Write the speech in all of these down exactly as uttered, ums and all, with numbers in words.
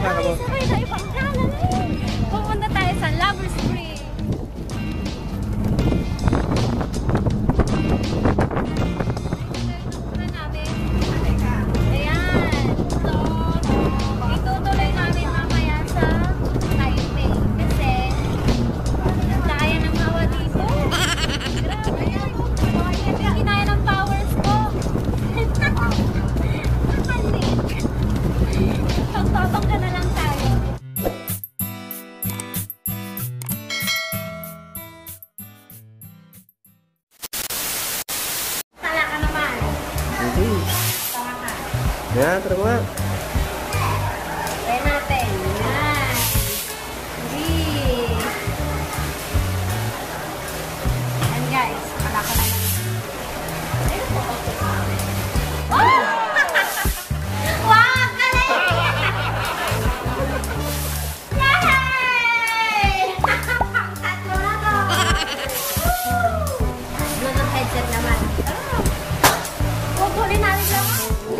ka mo. Sabay tayo pangkalan eh. Pupunta tayo sa Lover's Spring. Yan, tara mga. Try natin. Yan. Jeez. Yan guys. Malaka na lang. Oh! Wow! Galing! Yay! Tatlo na to. Bluetooth headset naman. Pupulin natin lang.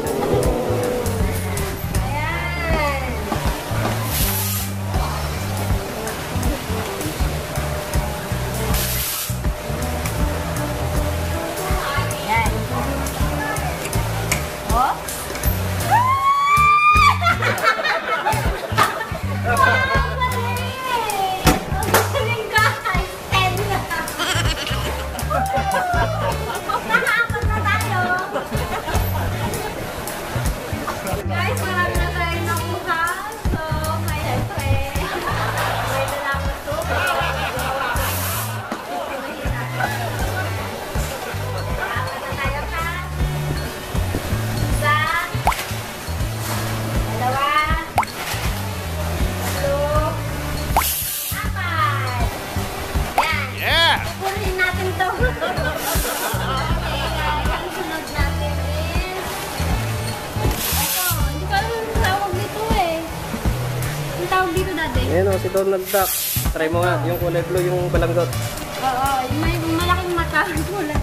Ayan o, si Donald Duck. Try mo nga, yung kulay blue, yung balanggot. Oo, yung may malaking mata. Kulay.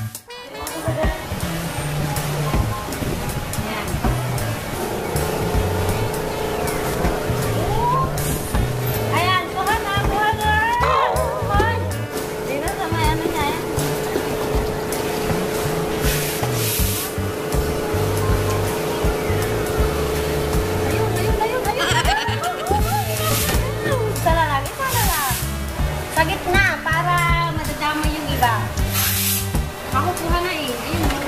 Ayan. Ayan, kuha na, kuha na. Kuha. Dito sa may ano niya. Ayun, ayun, ayun, ayun. Sa gitna, para madadama yung iba. Ako kuha na eh. Ayun o.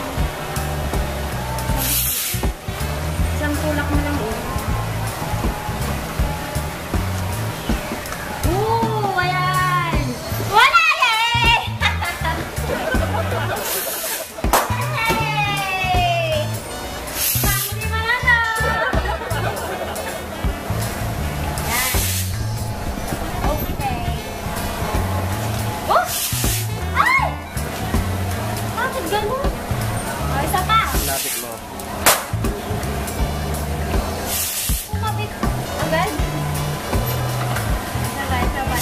Isang tulak mo lang eh. Oo, ayan. Wala eh! Hey! Panguli mo na to. Lapit mo. Umabit. Agad? Sabay, sabay.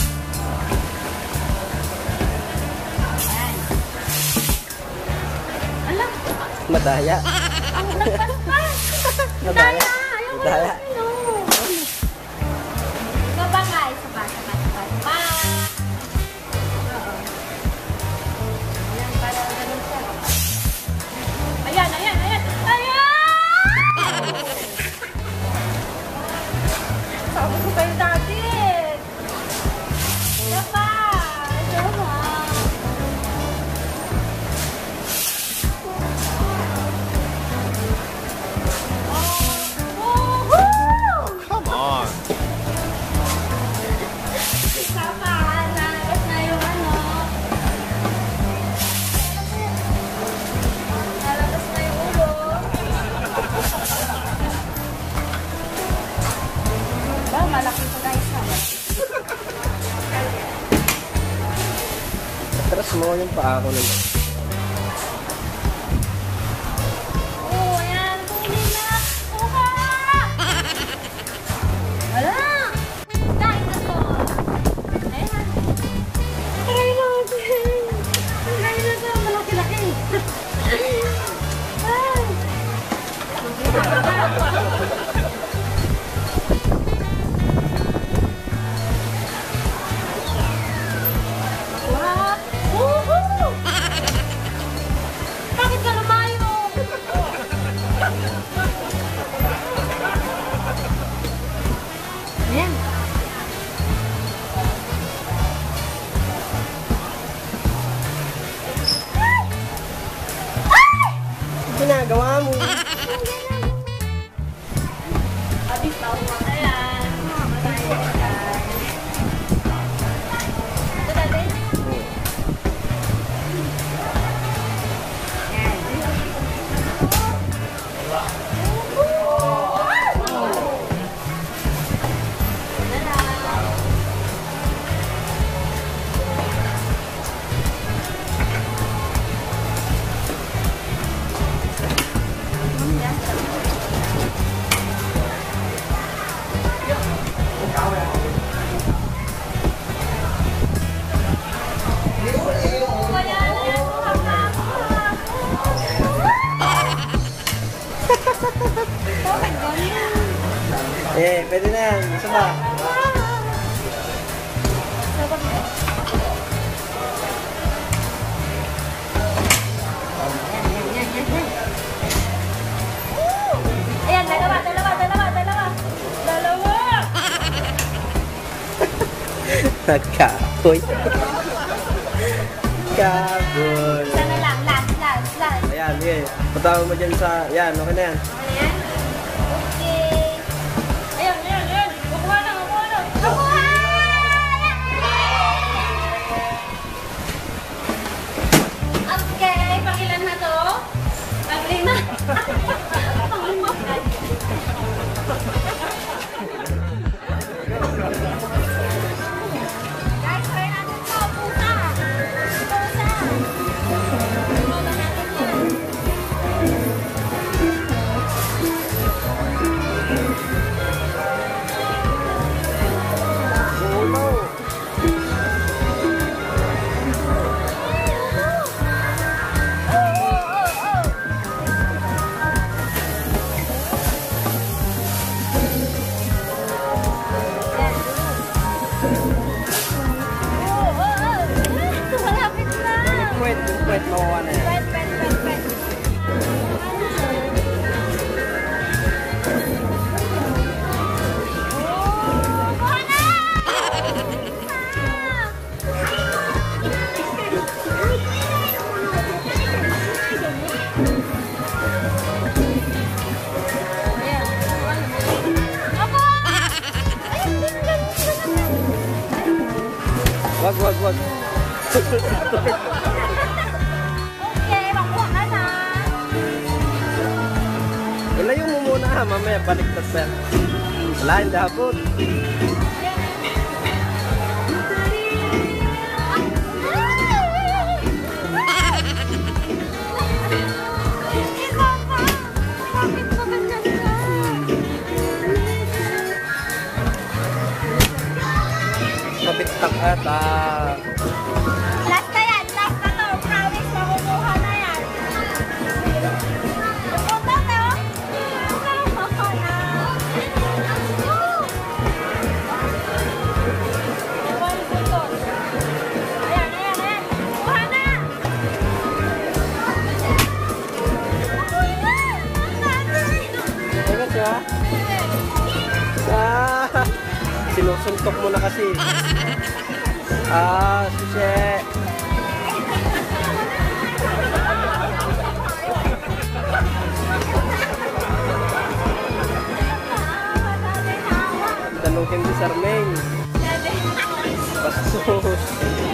Ayan. Alam. Madaya. Ang nagpaspas. Madaya. Ayaw ko Madaya. yung Baba nga. Saba, saba, saba, saba. Oo. Ayan, para ganun siya. Ayan, ayan, ayan. Ayan! Sabi ko kayo dati eh. Saba. Saba. Come on. Saba. Nalabas na yung ano. Nalabas na yung ulo. Ba, malaki po guys ha. Atras mo yung paa ko naman. Oh, ayan. Kunin na. Kuha! Wala! Dahil na to. Ayan. Try natin. Try na to. Malaki-laki. Ay. Eh, pwede na yan. Isa ba? Ayan, dalawa, dalawa, dalawa, dalawa. Dalawa! Nagkakoy. Kaboy. Isa na lang, last, last, last. Ayan, sige. Patawag mo dyan sa... Yan, okay na yan. Ayan. Okay. Ayan, ayan, ayan. Kukuha na, kukuha na. Kukuha! Okay, pakilan na to? Paglima. Paglima. Guys, try natin to. Pusa. Pusa. Pusa natin yan. Ulo. Malapit na. Wait, wait, mawawa na yan. Wait, wait, wait, wait. Oh, kuha na! Ayan. Ako! Ayun, ganun, ganun, ganun. Wag, wag, wag. Okay, makuha ka na. Ilayo mo muna ha, mamaya baliktad pa yan. Wala, hindi hapon. Ikaw pa. Bakit mo ganyan ka? Mabiktak ata. Last na yan, last na to. Promise, makukuha na yan. Pupunta to. Makukuha na. Ewan, buntot. Ayan, ayan, ayan. Kuha na. Teka siya. Ah, sinusuntok mo na kasi. Ah, sise. Tanungin si Sarmeng. Bastos.